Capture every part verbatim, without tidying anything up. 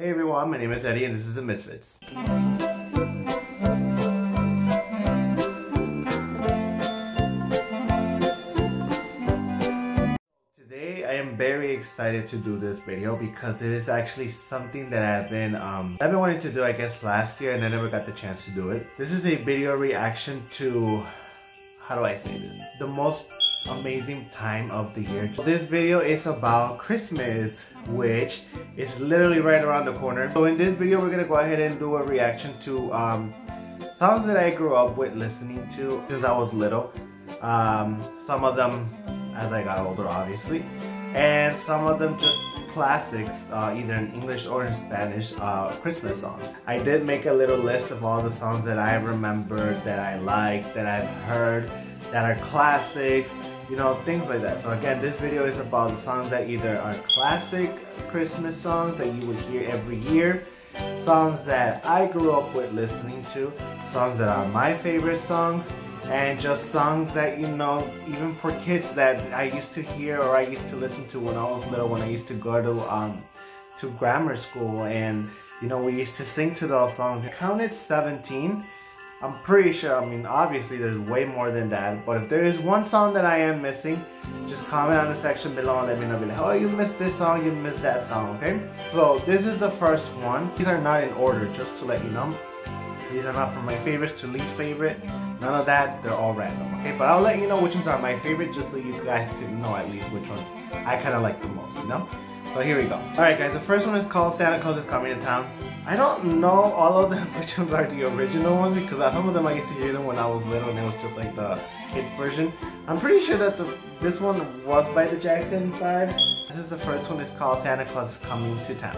Hey everyone, my name is Eddie and this is The Misfits. Today I am very excited to do this video because it is actually something that I've been um, I've been wanting to do I guess last year and I never got the chance to do it. This is a video reaction to, how do I say this? The most amazing time of the year. This video is about Christmas, which is literally right around the corner. So in this video we're gonna go ahead and do a reaction to um, songs that I grew up with listening to since I was little. Um, some of them as I got older obviously, and some of them just classics, uh, either in English or in Spanish, uh, Christmas songs. I did make a little list of all the songs that I remembered, that I liked, that I've heard, that are classics, you know, things like that. So again, this video is about the songs that either are classic Christmas songs that you would hear every year, songs that I grew up with listening to, songs that are my favorite songs, and just songs that, you know, even for kids that I used to hear or I used to listen to when I was little, when I used to go to um to grammar school, and you know, we used to sing to those songs. I counted seventeen. I'm pretty sure, I mean, obviously there's way more than that, but if there is one song that I am missing, just comment on the section below and let me know. Be like, oh, you missed this song, you missed that song, okay? So this is the first one. These are not in order, just to let you know. These are not from my favorites to least favorite. None of that, they're all random, okay? But I'll let you know which ones are my favorite, just so you guys can know at least which one I kind of like the most, you know? So here we go. Alright guys, the first one is called Santa Claus is Coming to Town. I don't know all of them which ones are the original ones, because some of them I used to hear them when I was little and it was just like the kids version. I'm pretty sure that the, this one was by the Jackson five. This is the first one, it's called Santa Claus is Coming to Town.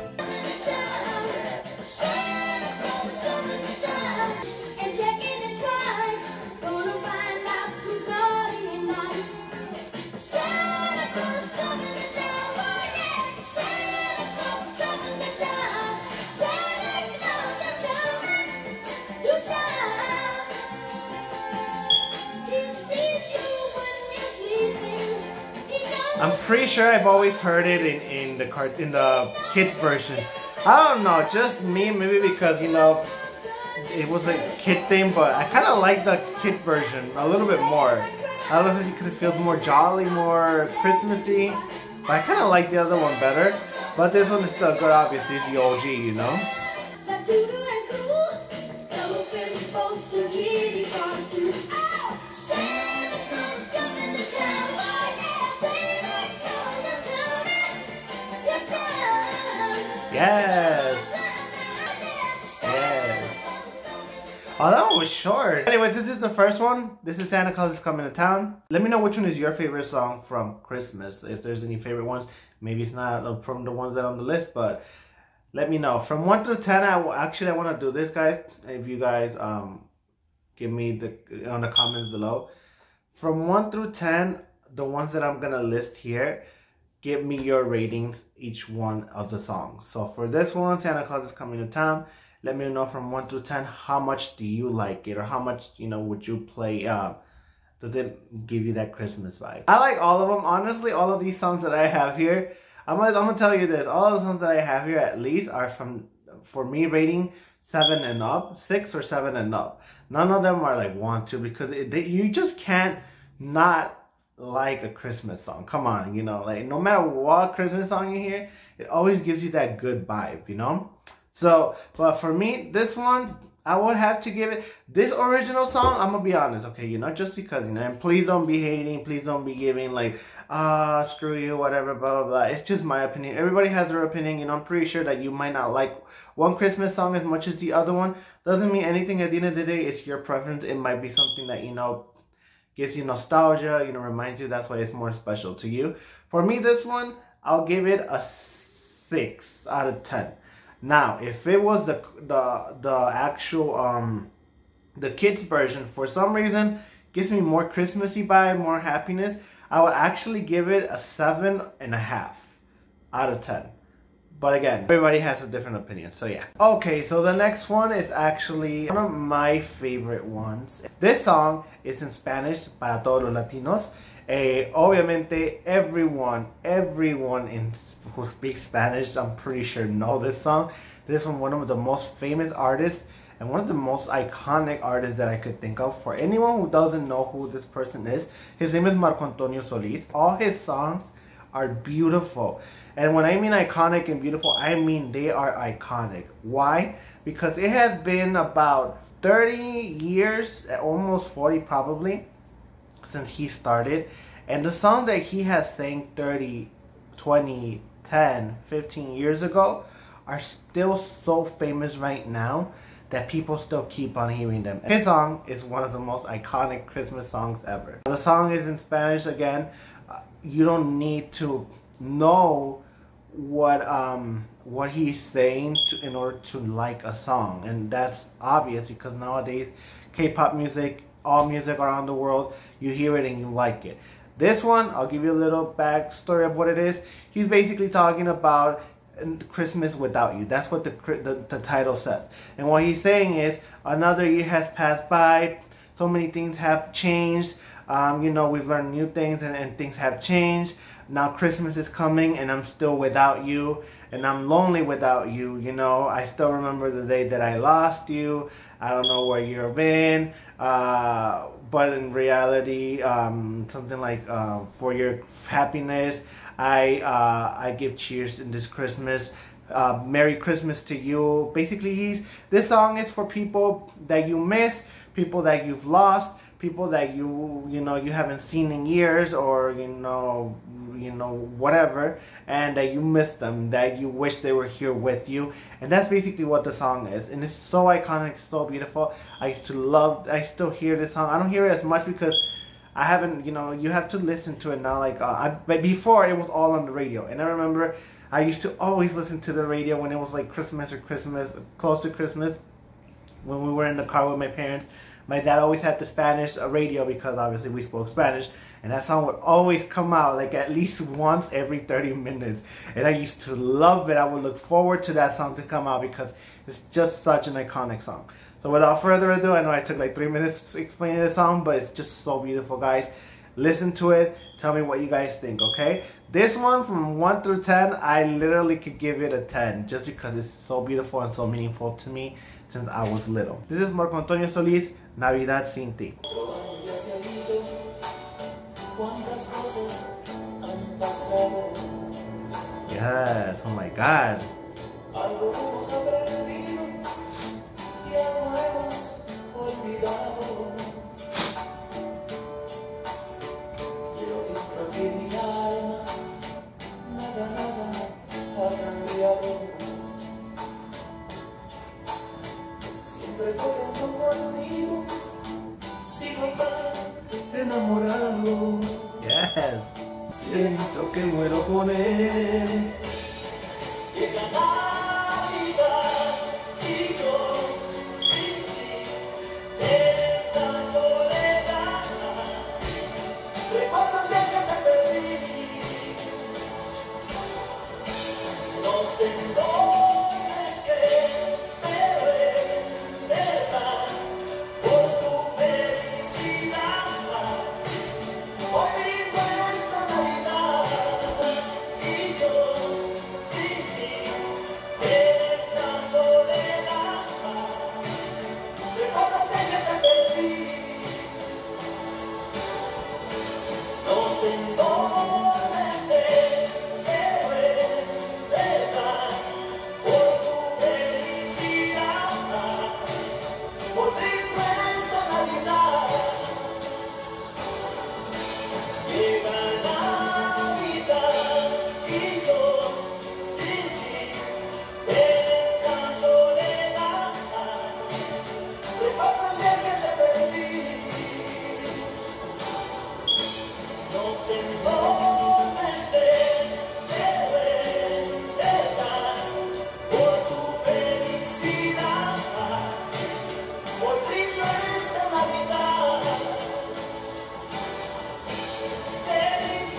I'm pretty sure I've always heard it in, in the cart in the kids version. I don't know, just me, maybe because, you know, it was a kid thing, but I kind of like the kid version a little bit more. I don't know if it's because it feels more jolly, more Christmassy, but I kind of like the other one better. But this one is still good, obviously, it's the O G, you know? Yes! Yes! Oh, that one was short. Anyway, this is the first one. This is Santa Claus is Coming to Town. Let me know which one is your favorite song from Christmas. If there's any favorite ones. Maybe it's not from the ones that are on the list, but let me know. From one through ten, I actually I want to do this, guys. If you guys um give me the on the comments below. From one through ten, the ones that I'm gonna list here, give me your ratings, each one of the songs. So for this one, Santa Claus is Coming to Town, let me know from one through ten, how much do you like it? Or how much, you know, would you play, uh, does it give you that Christmas vibe? I like all of them. Honestly, all of these songs that I have here, I'm gonna, I'm gonna tell you this, all of the songs that I have here at least are from, for me, rating seven and up, six or seven and up. None of them are like one, two, because it, they, you just can't not like a Christmas song. Come on, you know, like no matter what Christmas song you hear, it always gives you that good vibe, you know? So, but for me, this one, I would have to give it, this original song, I'm gonna be honest, okay, you know, just because, you know, and please don't be hating, please don't be giving like, ah, uh, screw you, whatever, blah, blah, blah. It's just my opinion. Everybody has their opinion, you know, I'm pretty sure that you might not like one Christmas song as much as the other one. Doesn't mean anything at the end of the day, it's your preference. It might be something that, you know, gives you nostalgia, you know, reminds you, that's why it's more special to you. For me, this one, I'll give it a six out of ten. Now, if it was the the the actual um the kids version, for some reason, gives me more Christmassy vibe, more happiness, I would actually give it a seven and a half out of ten. But again, everybody has a different opinion, so yeah. Okay, so the next one is actually one of my favorite ones. This song is in Spanish, para todos los latinos. Eh, obviamente, everyone, everyone in who speaks Spanish, I'm pretty sure know this song. This is from one of the most famous artists and one of the most iconic artists that I could think of. For anyone who doesn't know who this person is, his name is Marco Antonio Solis. All his songs are beautiful. And when I mean iconic and beautiful, I mean they are iconic. Why? Because it has been about thirty years, almost forty probably, since he started. And the songs that he has sang thirty, twenty, ten, fifteen years ago are still so famous right now that people still keep on hearing them. His song is one of the most iconic Christmas songs ever. The song is in Spanish again. Uh, you don't need to know what um what he's saying to, in order to like a song, and that's obvious because nowadays K-pop music, all music around the world, you hear it and you like it. This one, I'll give you a little backstory of what it is. He's basically talking about Christmas without you. That's what the, the the title says. And what he's saying is, another year has passed by, so many things have changed. Um, you know, we've learned new things and, and things have changed. Now Christmas is coming and I'm still without you, and I'm lonely without you. You know, I still remember the day that I lost you. I don't know where you've been, uh, but in reality, um, something like uh, for your happiness, I uh, I give cheers in this Christmas. Uh, Merry Christmas to you. Basically, he's this song is for people that you miss, people that you've lost, people that you you know you haven't seen in years, or you know you know whatever, and that you miss them, that you wish they were here with you. And that's basically what the song is, and it's so iconic, so beautiful. I used to love, I still hear this song. I don't hear it as much because I haven't, you know, you have to listen to it now. Like, uh, I, but before it was all on the radio, and I remember I used to always listen to the radio when it was like Christmas or Christmas, close to Christmas, when we were in the car with my parents. My dad always had the Spanish radio because obviously we spoke Spanish, and that song would always come out like at least once every thirty minutes, and I used to love it. I would look forward to that song to come out because it's just such an iconic song. So without further ado, I know I took like three minutes to explain the song, but it's just so beautiful, guys. Listen to it. Tell me what you guys think, okay? This one, from one through ten, I literally could give it a ten just because it's so beautiful and so meaningful to me since I was little. This is Marco Antonio Solis, Navidad Sin Ti. Yes, oh my God. Enamorado, Yes. siento que muero con él. Llega Navidad y yo sin ti en esta soledad. Recuerdo el día que te perdí. No sé en dónde estés, pero en verdad por tu felicidad. Hoy mi duelo esta Navidad y yo sin ti en esta soledad. Recuérdate que te perdí. No sé en dónde estés, pero en verdad por tu felicidad. Hoy mi duelo esta Navidad. Llega Navidad y yo sin ti en esta soledad. Recuerdo el día que te perdí. No sé en dónde estés, pero en verdad por tu felicidad. Hoy brindo esta Navidad. Feliz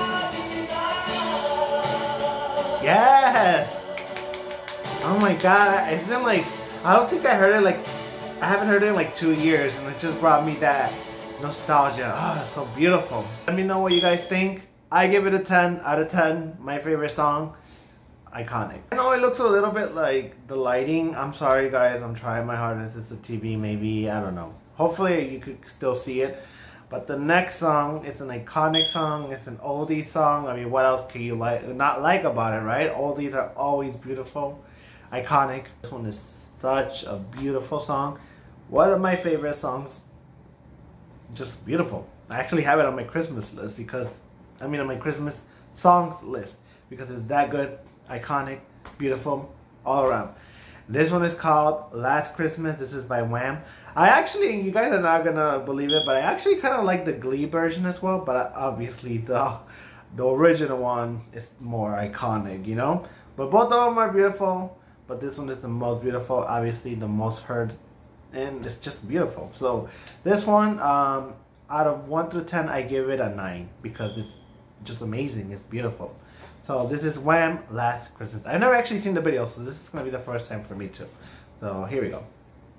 Navidad. Yes. Oh my God. It's been like, I don't think I heard it like, I haven't heard it in like two years, and it just brought me that nostalgia. Oh, it's so beautiful. Let me know what you guys think. I give it a ten out of ten. My favorite song. iconic. I know it looks a little bit like the lighting. I'm sorry guys, I'm trying my hardest. It's a T V, maybe, I don't know. Hopefully you could still see it. But the next song, it's an iconic song. It's an oldie song. I mean, what else can you like not like about it, right? Oldies are always beautiful, iconic. This one is such a beautiful song. One of my favorite songs. Just beautiful. I actually have it on my Christmas list because, I mean on my Christmas songs list because it's that good, iconic, beautiful, all around. This one is called Last Christmas. This is by Wham. I actually, you guys are not gonna believe it, but I actually kind of like the Glee version as well, but obviously the, the original one is more iconic, you know? But both of them are beautiful, but this one is the most beautiful, obviously the most heard, and it's just beautiful. So this one, um, out of one through ten, I give it a nine because it's just amazing. It's beautiful. So this is Wham! Last Christmas. I've never actually seen the video, so this is gonna be the first time for me too. So here we go.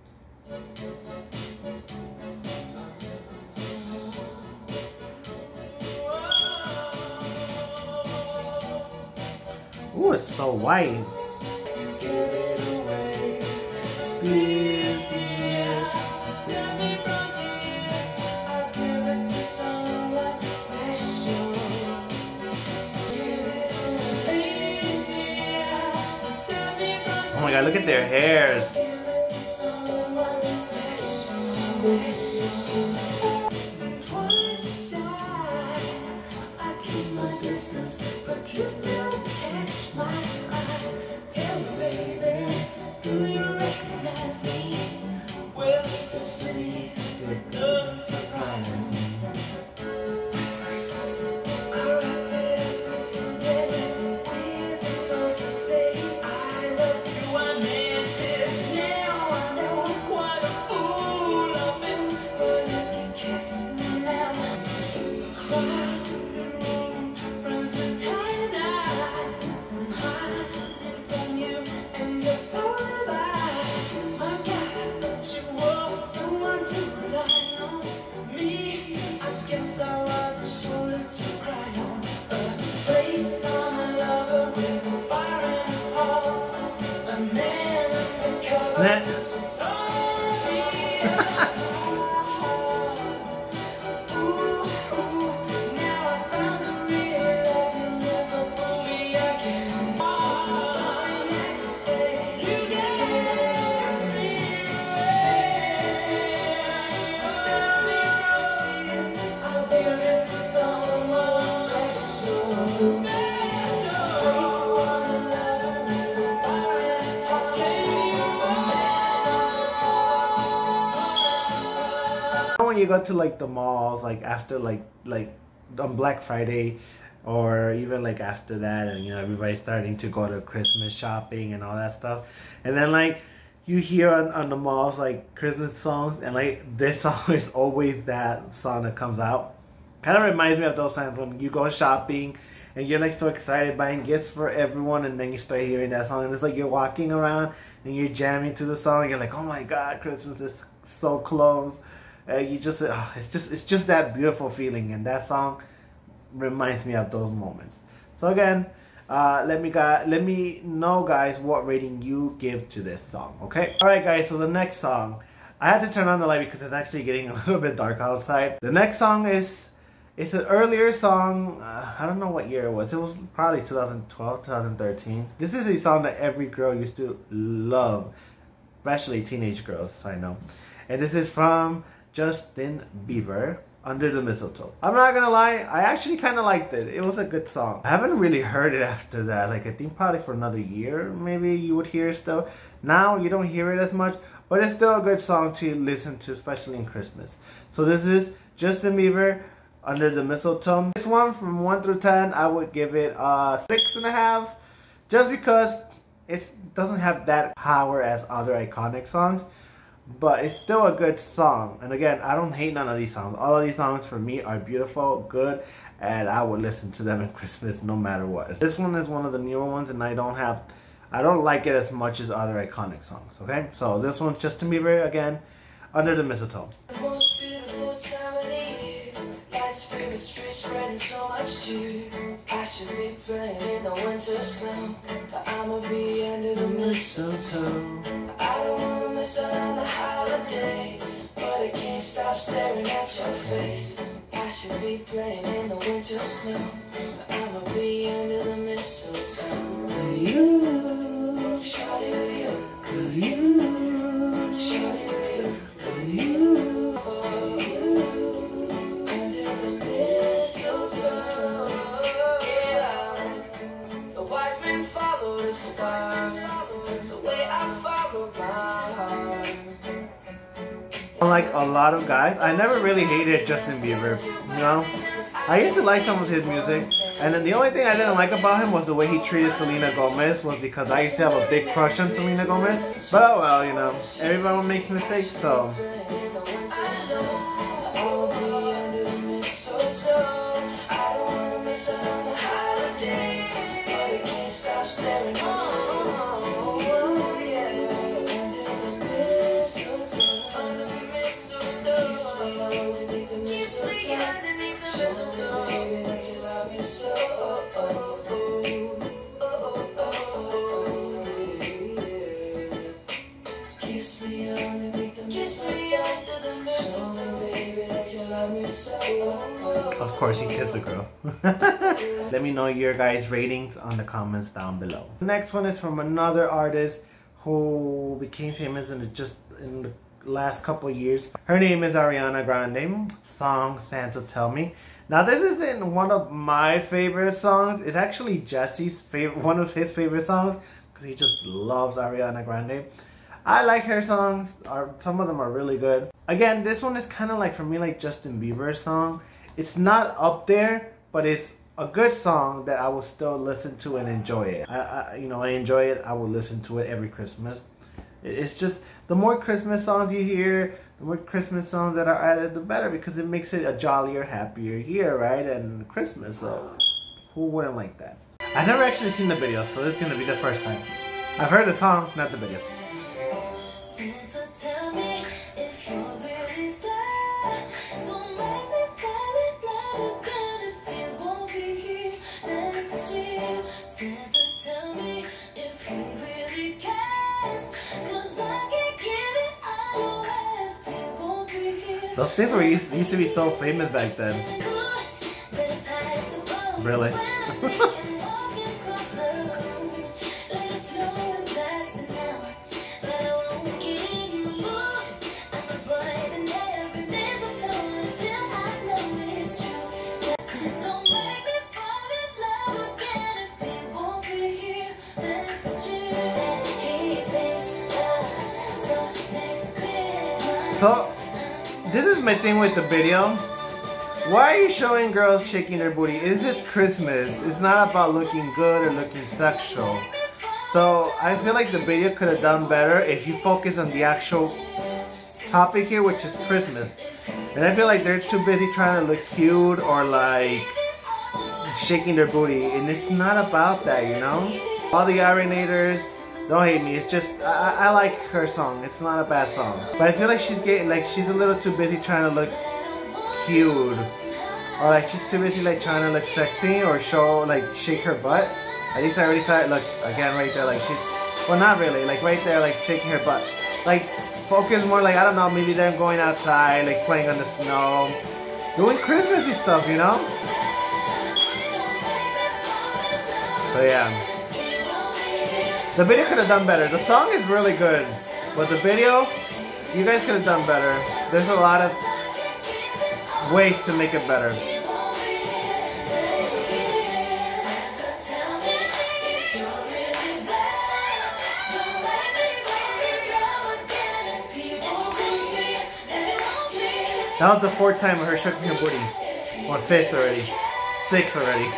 Ooh, it's so white. Oh my god, look at their hairs. When you go to like the malls, like after like like on Black Friday, or even like after that, and you know everybody's starting to go to Christmas shopping and all that stuff, and then like you hear on, on the malls like Christmas songs, and like this song is always that song that comes out. Kind of reminds me of those times when you go shopping and you're like so excited buying gifts for everyone, and then you start hearing that song, and it's like you're walking around and you're jamming to the song, and you're like, oh my god, Christmas is so close. Uh, you just, uh, it's just, it's just that beautiful feeling, and that song reminds me of those moments. So again, uh, let me guys, let me know, guys, what rating you give to this song. Okay. All right, guys. So the next song, I had to turn on the light because it's actually getting a little bit dark outside. The next song is, it's an earlier song. Uh, I don't know what year it was. It was probably two thousand twelve, two thousand thirteen. This is a song that every girl used to love, especially teenage girls. I know, and this is from Justin Bieber, Under the Mistletoe. I'm not gonna lie, I actually kind of liked it. It was a good song. I haven't really heard it after that. Like I think probably for another year, maybe you would hear it still. Now you don't hear it as much, but it's still a good song to listen to, especially in Christmas. So this is Justin Bieber, Under the Mistletoe. This one from one through ten, I would give it a six and a half, just because it doesn't have that power as other iconic songs. But it's still a good song. And again, I don't hate none of these songs. All of these songs for me are beautiful, good, and I would listen to them in Christmas no matter what. This one is one of the newer ones, and I don't have, I don't like it as much as other iconic songs, okay? So this one's Justin Bieber again, Under the Mistletoe. The most beautiful time of the year, lights fill the streets, spreading so much cheer. should be playing in the winter snow, but I'ma be under the mistletoe. I don't wanna miss out on the holiday, but I can't stop staring at your face. I should be playing in the winter snow, but I'ma be under the mistletoe. With you, shawty with you, with you, shawty with you, with you, oh, you, under the mistletoe. Yeah, the wise men follow the star, the way I follow my heart. Unlike a lot of guys, I never really hated Justin Bieber, you know? I used to like some of his music, and then the only thing I didn't like about him was the way he treated Selena Gomez, was because I used to have a big crush on Selena Gomez. But oh well, you know, everyone makes mistakes, so... Of course, he kissed the girl. Let me know your guys' ratings on the comments down below. The next one is from another artist who became famous in the, just in the last couple years. Her name is Ariana Grande. Song Santa Tell Me. Now this isn't one of my favorite songs. It's actually Jesse's favorite, one of his favorite songs, because he just loves Ariana Grande. I like her songs. Some of them are really good. Again, this one is kind of like, for me, like Justin Bieber's song. It's not up there, but it's a good song that I will still listen to and enjoy it. I, I you know, I enjoy it. I will listen to it every Christmas. It's just, the more Christmas songs you hear, the more Christmas songs that are added, the better, because it makes it a jollier, happier year, right? And Christmas, so who wouldn't like that? I've never actually seen the video, so this is going to be the first time. I've heard the song, not the video. Santa, tell me if you're really there. Don't make me fall in love again if you won't be here next year. Santa, tell me if he really cares, 'cause I can't give it all away if he won't be here. Those things were used, used to be so famous back then. Really? So, this is my thing with the video. Why are you showing girls shaking their booty? Is this Christmas? It's not about looking good or looking sexual. So, I feel like the video could have done better if you focus on the actual topic here, which is Christmas. And I feel like they're too busy trying to look cute or like shaking their booty. And it's not about that, you know? All the Arinators, don't hate me, it's just, I, I like her song, it's not a bad song. But I feel like she's getting, like, she's a little too busy trying to look cute. Or like, she's too busy like trying to look sexy or show, like, shake her butt. At least I already saw it, look, again right there, like she's, well not really, like right there, like shaking her butt. Like, focus more like, I don't know, maybe them going outside, like playing on the snow. Doing Christmassy stuff, you know? So yeah. The video could have done better. The song is really good, but the video, you guys could have done better. There's a lot of ways to make it better. That was the fourth time of her shaking her booty. Or fifth already. Sixth already.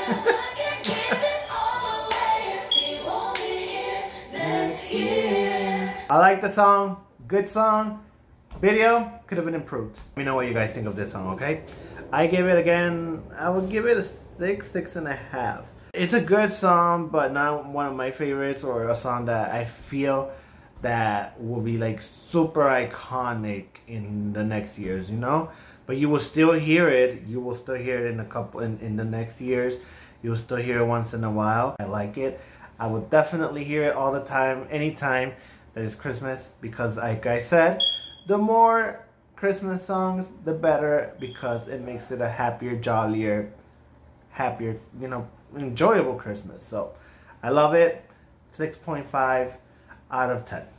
I like the song, good song. Video could have been improved. Let me know what you guys think of this song, okay? I give it again, I would give it a six, six and a half. It's a good song, but not one of my favorites or a song that I feel that will be like super iconic in the next years, you know? But you will still hear it, you will still hear it in a couple, in, in the next years. You'll still hear it once in a while. I like it. I would definitely hear it all the time, anytime that it's Christmas, because like I said, the more Christmas songs, the better, because it makes it a happier, jollier, happier, you know, enjoyable Christmas. So I love it. six point five out of ten.